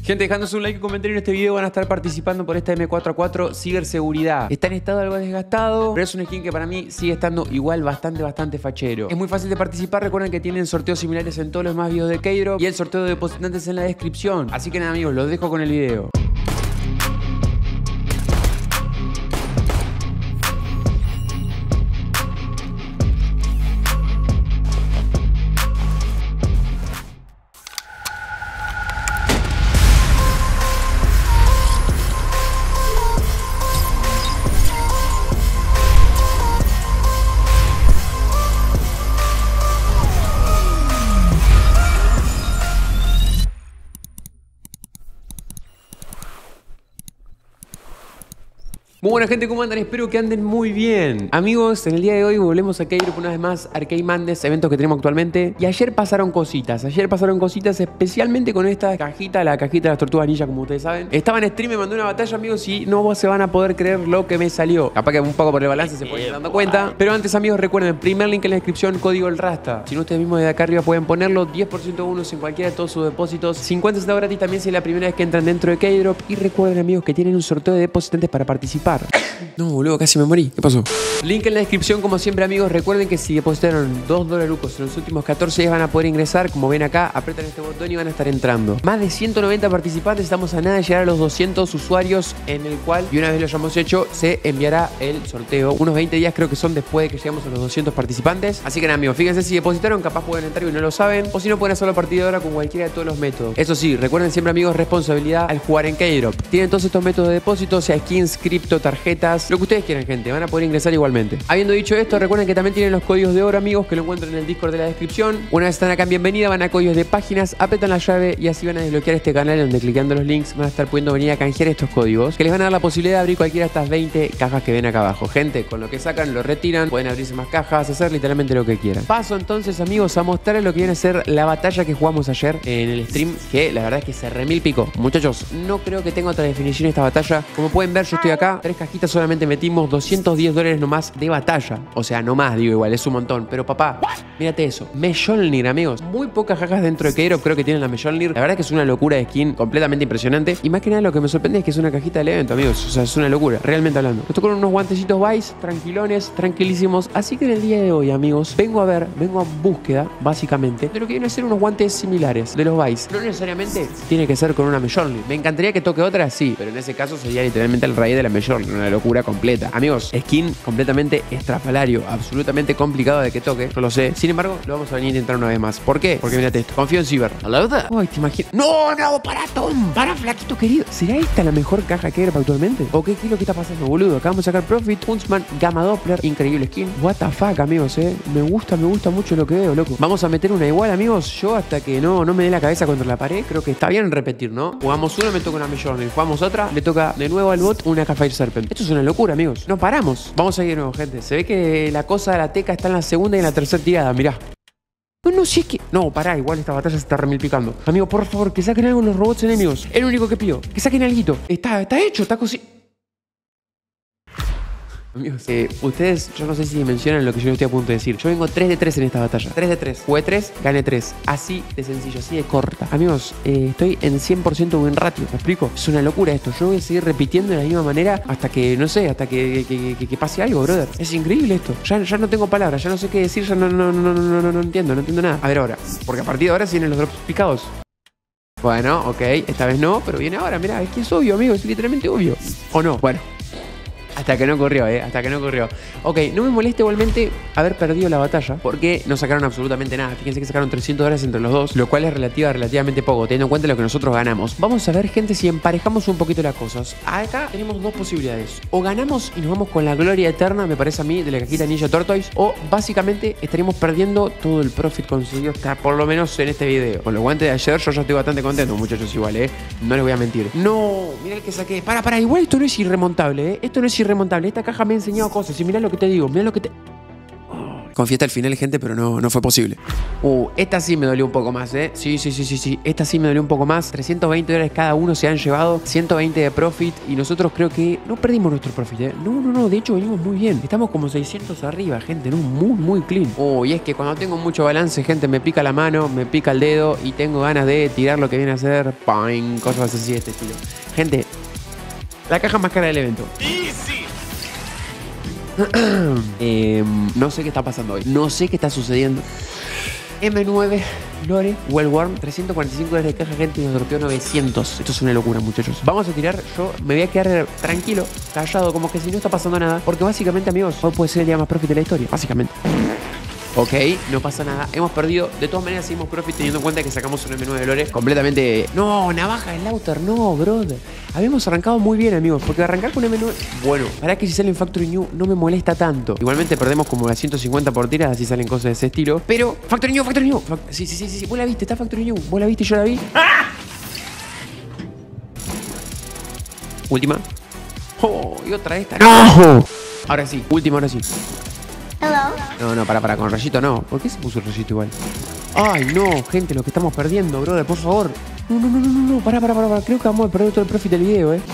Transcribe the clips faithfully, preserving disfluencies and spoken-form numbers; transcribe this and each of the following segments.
Gente, dejándose un like y comentario en este video, van a estar participando por esta M cuatro A cuatro Ciberseguridad. Está en estado algo desgastado, pero es un skin que para mí sigue estando igual bastante, bastante fachero. Es muy fácil de participar, recuerden que tienen sorteos similares en todos los demás videos de Keydrop y el sorteo de depositantes en la descripción. Así que nada amigos, los dejo con el video. Muy buena gente, ¿cómo andan? Espero que anden muy bien. Amigos, en el día de hoy volvemos a Keydrop una vez más, Arcade Mondays, eventos que tenemos actualmente. Y ayer pasaron cositas, ayer pasaron cositas especialmente con esta cajita, la cajita de las tortugas ninja, como ustedes saben. Estaba en stream, me mandé una batalla, amigos, y no se van a poder creer lo que me salió. Capaz que un poco por el balance se pueden ir dando cuenta. Pero antes, amigos, recuerden, primer link en la descripción, código el Rasta. Si no, ustedes mismos desde acá arriba pueden ponerlo, diez por ciento bonus en cualquiera de todos sus depósitos, cincuenta centavos gratis también si es la primera vez que entran dentro de Keydrop. Y recuerden, amigos, que tienen un sorteo de depositantes para participar. No, boludo, casi me morí. ¿Qué pasó? Link en la descripción, como siempre, amigos. Recuerden que si depositaron dos dolarucos en los últimos catorce días van a poder ingresar. Como ven acá, apretan este botón y van a estar entrando. Más de ciento noventa participantes. Estamos a nada de llegar a los doscientos usuarios, en el cual, y una vez lo hayamos hecho, se enviará el sorteo. Unos veinte días creo que son después de que lleguemos a los doscientos participantes. Así que nada, amigos, fíjense si depositaron, capaz pueden entrar y no lo saben. O si no, pueden hacerlo a partir de ahora con cualquiera de todos los métodos. Eso sí, recuerden siempre, amigos, responsabilidad al jugar en Keydrop. Tienen todos estos métodos de depósito, sea skins, cripto, tarjetas, lo que ustedes quieran, gente, van a poder ingresar igualmente. Habiendo dicho esto, recuerden que también tienen los códigos de oro, amigos, que lo encuentran en el Discord de la descripción. Una vez están acá en bienvenida, van a códigos de páginas, apretan la llave y así van a desbloquear este canal, donde clicando los links van a estar pudiendo venir a canjear estos códigos, que les van a dar la posibilidad de abrir cualquiera de estas veinte cajas que ven acá abajo. Gente, con lo que sacan, lo retiran, pueden abrirse más cajas, hacer literalmente lo que quieran. Paso entonces, amigos, a mostrarles lo que viene a ser la batalla que jugamos ayer en el stream, que la verdad es que se remil pico. Muchachos, no creo que tenga otra definición esta batalla. Como pueden ver, yo estoy acá, tres cajitas solamente metimos, doscientos diez dólares nomás de batalla. O sea, no más, digo, igual, es un montón. Pero papá, mírate eso. Mjolnir, amigos. Muy pocas cajas dentro de Keydrop creo que tienen la Mjolnir. La verdad que es una locura de skin, completamente impresionante. Y más que nada lo que me sorprende es que es una cajita del evento, amigos. O sea, es una locura, realmente hablando. Nos tocó unos guantecitos Vice, tranquilones, tranquilísimos. Así que en el día de hoy, amigos, vengo a ver, vengo a búsqueda, básicamente, de lo que viene a ser unos guantes similares de los Vice. No necesariamente tiene que ser con una Mjolnir. Me encantaría que toque otra, sí, pero en ese caso sería literalmente el raíz de la Mjolnir. Una locura completa. Amigos, skin completamente estrafalario, absolutamente complicado de que toque, yo lo sé. Sin embargo, lo vamos a venir a intentar una vez más. ¿Por qué? Porque mírate esto. Confío en Ciber. Hello there. Ay, te imaginas. No, no, para Tom. Para, flaquito querido. ¿Será esta la mejor caja que era actualmente? ¿O qué, qué es lo que está pasando, boludo? Acá vamos a sacar Profit, Huntsman, Gamma Doppler. Increíble skin. What the fuck, amigos, eh. Me gusta, me gusta mucho lo que veo, loco. Vamos a meter una igual, amigos. Yo hasta que no, no me dé la cabeza contra la pared, creo que está bien repetir, ¿no? Jugamos uno, me toca una Mjolnir. Jugamos otra, le toca de nuevo al bot una Fire Serpent. Esto es una locura, amigos. No paramos. Vamos a ir de nuevo, gente. Se ve que la cosa de la teca está en la segunda y en la tercera tirada, mirá. No, no, si es que... No, pará, igual esta batalla se está remilpicando. Amigo, por favor, que saquen algo los robots enemigos. Es lo único que pido. Que saquen alguito. Está, está hecho, está cosi... Amigos, eh, ustedes, yo no sé si mencionan lo que yo estoy a punto de decir. Yo vengo tres de tres en esta batalla. tres de tres. Jugué tres, gané tres. Así de sencillo, así de corta. Amigos, eh, estoy en cien por ciento win ratio. ¿Me explico? Es una locura esto. Yo voy a seguir repitiendo de la misma manera hasta que, no sé, hasta que, que, que, que pase algo, brother. Es increíble esto. Ya, ya no tengo palabras, ya no sé qué decir, ya no, no, no, no, no, no, no entiendo, no entiendo nada. A ver ahora, porque a partir de ahora vienen los drops picados. Bueno, ok, esta vez no, pero viene ahora, mirá, es que es obvio, amigo, es literalmente obvio. ¿O no? Bueno. Hasta que no ocurrió, eh, hasta que no ocurrió. Ok, no me molesta igualmente haber perdido la batalla, porque no sacaron absolutamente nada. Fíjense que sacaron trescientos dólares entre los dos, lo cual es relativa, relativamente poco, teniendo en cuenta lo que nosotros ganamos. Vamos a ver, gente, si emparejamos un poquito las cosas. Acá tenemos dos posibilidades. O ganamos y nos vamos con la gloria eterna, me parece a mí, de la cajita Ninja Tortoise, o básicamente estaríamos perdiendo todo el profit conseguido hasta por lo menos en este video. Con los guantes de ayer yo ya estoy bastante contento, muchachos, igual, eh. No les voy a mentir. No, mira el que saqué. Para, para, igual esto no es irremontable, eh. Esto no es irremontable. Esta caja me ha enseñado cosas y mirá lo que te digo, mirá lo que te... Oh, Confié hasta el final, gente, pero no, no fue posible. Uh, esta sí me dolió un poco más, ¿eh? Sí, sí, sí, sí, sí. Esta sí me dolió un poco más. trescientos veinte dólares cada uno se han llevado. ciento veinte de profit. Y nosotros creo que no perdimos nuestro profit, ¿eh? No, no, no. De hecho, venimos muy bien. Estamos como seiscientos arriba, gente. No, muy, muy clean. Oh, y es que cuando tengo mucho balance, gente, me pica la mano, me pica el dedo y tengo ganas de tirar lo que viene a ser ¡ping! Cosas así de este estilo. Gente, la caja más cara del evento. eh, no sé qué está pasando hoy. No sé qué está sucediendo. M nueve Lore Wellworm, trescientos cuarenta y cinco dólares de caja, gente, y nos sorteó novecientos. Esto es una locura, muchachos. Vamos a tirar. Yo me voy a quedar tranquilo, callado, como que si no está pasando nada. Porque básicamente, amigos, hoy puede ser el día más profit de la historia. Básicamente. Ok, no pasa nada. Hemos perdido. De todas maneras, seguimos profit teniendo en cuenta que sacamos un M nueve de Lore completamente. No, navaja de Lauter, no, brother. Habíamos arrancado muy bien, amigos. Porque arrancar con M nueve. Bueno, para que si sale en Factory New no me molesta tanto. Igualmente perdemos como las ciento cincuenta por tiras, así salen cosas de ese estilo. Pero, Factory New, Factory New. Fact sí, sí, sí, sí. Vos la viste, está Factory New. Vos la viste, yo la vi. ¡Ah! Última. Oh, y otra esta. ¡No! Ahora sí, última, ahora sí. Hello. No, no, para, para, con rayito no. ¿Por qué se puso el rayito igual? Ay, no, gente, lo que estamos perdiendo, brother, por favor. No, no, no, no, no, no, para, para, para, creo que vamos a perder todo el profit del video, eh.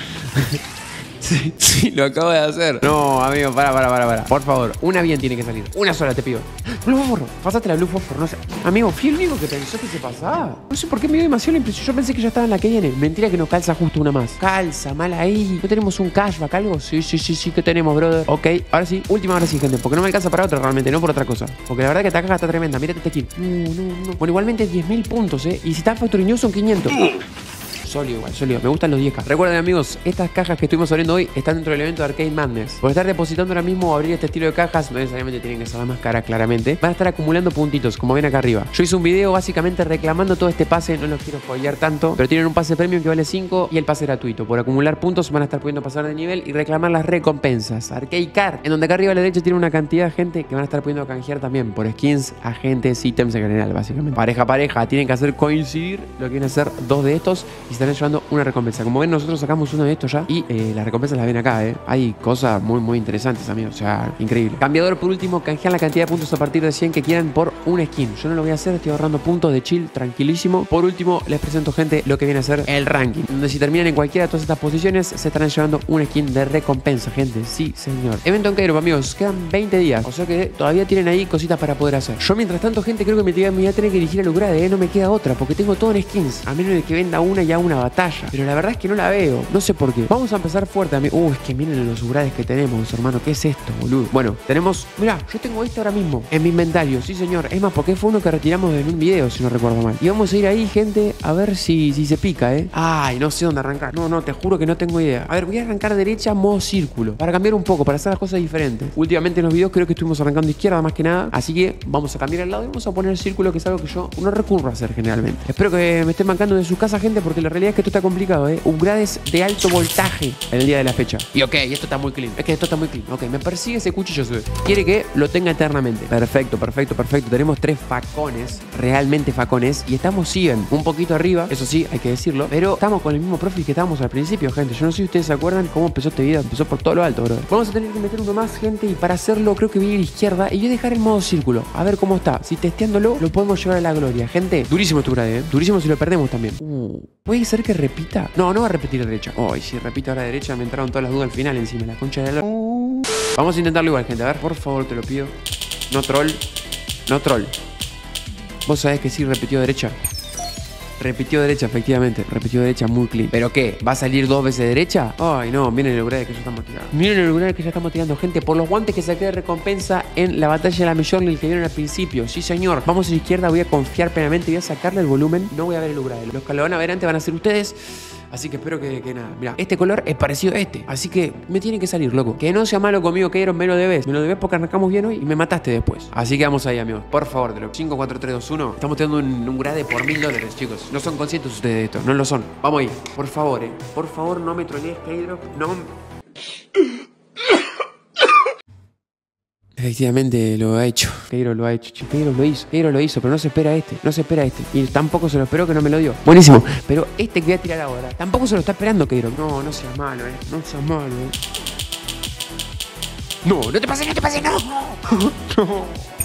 Sí, sí, lo acabo de hacer. No, amigo, para, para, para, para. Por favor, una bien tiene que salir. Una sola, te pido. Blue Fosfor, pásate la Blue Fosfor, no sé. Amigo, fui el único que pensó que se pasaba. No sé por qué me dio demasiado la impresión. Yo pensé que ya estaba en la que viene. Mentira que nos calza justo una más. Calza, mal ahí. ¿No tenemos un cashback, algo? Sí, sí, sí, sí que tenemos, brother. Ok, ahora sí, última, ahora sí, gente. Porque no me alcanza para otra realmente, no por otra cosa. Porque la verdad que esta caja está tremenda. Mírate este kill. No, no, no. Bueno, igualmente diez mil puntos, eh. Y si está Factory New son quinientos. Sólido igual, sólido. Me gustan los diez K. Recuerden, amigos, estas cajas que estuvimos abriendo hoy están dentro del evento de Arcade Madness. Por estar depositando ahora mismo o abrir este estilo de cajas, no necesariamente tienen que ser las más caras, claramente. Van a estar acumulando puntitos, como ven acá arriba. Yo hice un video básicamente reclamando todo este pase. No los quiero spoilear tanto, pero tienen un pase premium que vale cinco y el pase gratuito. Por acumular puntos van a estar pudiendo pasar de nivel y reclamar las recompensas. Arcade Card, en donde acá arriba a la derecha tiene una cantidad de gente que van a estar pudiendo canjear también por skins, agentes, ítems en general, básicamente. Pareja a pareja, tienen que hacer coincidir lo que vienen a ser dos de estos y estarán llevando una recompensa. Como ven, nosotros sacamos uno de estos ya y eh, las recompensas las ven acá, eh. Hay cosas muy, muy interesantes, amigos. O sea, increíble. Cambiador, por último, canjean la cantidad de puntos a partir de cien que quieran por un skin. Yo no lo voy a hacer, estoy ahorrando puntos de chill, tranquilísimo. Por último, les presento, gente, lo que viene a ser el ranking, donde si terminan en cualquiera de todas estas posiciones, se estarán llevando un skin de recompensa, gente. Sí, señor. Evento en Cairo, amigos. Quedan veinte días. O sea que todavía tienen ahí cositas para poder hacer. Yo, mientras tanto, gente, creo que me voy a tener que dirigir al Upgrade, eh. No me queda otra, porque tengo todo en skins. A menos de que venda una y haga una batalla. Pero la verdad es que no la veo. No sé por qué. Vamos a empezar fuerte, amigo. Uh, es que miren los upgrades que tenemos, hermano. ¿Qué es esto, boludo? Bueno, tenemos... Mirá, yo tengo este ahora mismo en mi inventario. Sí, señor. Es más, porque fue uno que retiramos en un video, si no recuerdo mal. Y vamos a ir ahí, gente, a ver si, si se pica, ¿eh? Ay, no sé dónde arrancar. No, no, te juro que no tengo idea. A ver, voy a arrancar derecha, modo círculo. Para cambiar un poco, para hacer las cosas diferentes. Últimamente en los videos creo que estuvimos arrancando izquierda más que nada. Así que vamos a cambiar el lado y vamos a poner el círculo, que es algo que yo no recurro a hacer generalmente. Espero que me estén bancando de sus casas, gente, porque la realidad es que esto está complicado, ¿eh? Upgrades de alto voltaje en el día de la fecha. Y ok, esto está muy clean. Es que esto está muy clean. Ok, me persigue ese cuchillo, se ve. Quiere que lo tenga eternamente. Perfecto, perfecto, perfecto. Tenemos tres facones, realmente facones. Y estamos cien, un poquito arriba. Eso sí, hay que decirlo. Pero estamos con el mismo profit que estábamos al principio, gente. Yo no sé si ustedes se acuerdan cómo empezó este video. Empezó por todo lo alto, bro. Vamos a tener que meter uno más, gente. Y para hacerlo, creo que voy a ir a izquierda. Y voy a dejar el modo círculo. A ver cómo está. Si testeándolo, lo podemos llevar a la gloria. Gente, durísimo este upgrade, ¿eh? Durísimo si lo perdemos también. Uh, ¿puede ser que repita? No, no va a repetir a derecha. Ay, si repite ahora a derecha, me entraron todas las dudas al final encima. La concha de la... Uh. Vamos a intentarlo igual, gente. A ver, por favor, te lo pido. No troll. No troll. Vos sabés que sí repitió derecha. Repitió derecha, efectivamente. Repitió derecha muy clean. ¿Pero qué? ¿Va a salir dos veces derecha? Ay, no. Miren el upgrade que ya estamos tirando. Miren el upgrade que ya estamos tirando, gente. Por los guantes que saqué de recompensa en la batalla de la Major League que vieron al principio. Sí, señor. Vamos a la izquierda. Voy a confiar plenamente. Voy a sacarle el volumen. No voy a ver el upgrade. Los que lo van a ver antes van a ser ustedes. Así que espero que, que nada. Mira, este color es parecido a este. Así que me tiene que salir, loco. Que no sea malo conmigo, Kairon, me lo debes. Me lo debes porque arrancamos bien hoy y me mataste después. Así que vamos ahí, amigos. Por favor, de los cinco, cuatro, tres, dos, uno. Estamos teniendo un, un grade por mil dólares, chicos. No son conscientes ustedes de esto. No lo son. Vamos ahí. Por favor, eh. Por favor, no me trolees, Kairon. No. Efectivamente lo ha hecho. Keiro lo ha hecho. Keiro lo hizo. Keiro lo hizo, pero no se espera este. No se espera este. Y tampoco se lo esperó, que no me lo dio. Buenísimo. Pero este que voy a tirar ahora, tampoco se lo está esperando Keiro. No, no seas malo, eh. No seas malo, eh. No, no te pases, no te pases, no. No.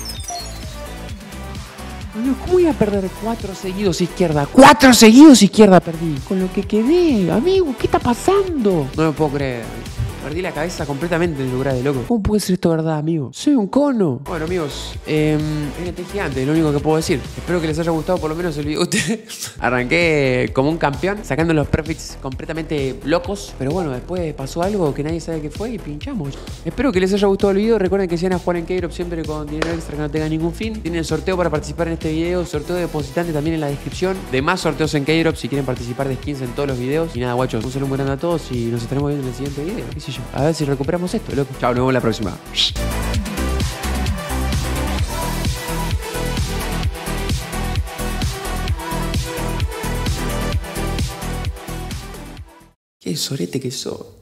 Amigo, ¿cómo voy a perder cuatro seguidos izquierda? ¡Cuatro seguidos izquierda perdí! Con lo que quedé, amigo, ¿qué está pasando? No me puedo creer. Perdí la cabeza completamente en el lugar de loco. ¿Cómo puede ser esto verdad, amigo? Soy un cono. Bueno, amigos, eh, N T gigante, es lo único que puedo decir. Espero que les haya gustado por lo menos el video de ustedes. Arranqué como un campeón, sacando los perfects completamente locos. Pero bueno, después pasó algo que nadie sabe qué fue y pinchamos. Espero que les haya gustado el video. Recuerden que si van a jugar en Keydrop siempre con dinero extra que no tenga ningún fin. Tienen el sorteo para participar en este video. Sorteo de depositante también en la descripción. De más sorteos en Keydrop si quieren participar de skins en todos los videos. Y nada, guachos, un saludo muy grande a todos y nos estaremos viendo en el siguiente video. ¿Qué sé yo? A ver si recuperamos esto, loco. Chao, nos vemos la próxima. Qué sorete que sos.